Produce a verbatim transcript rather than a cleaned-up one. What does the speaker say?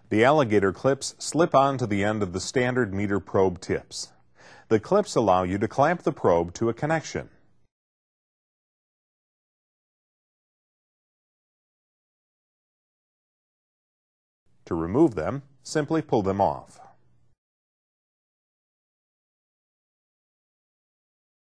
The alligator clips slip onto the end of the standard meter probe tips. The clips allow you to clamp the probe to a connection. To remove them, simply pull them off.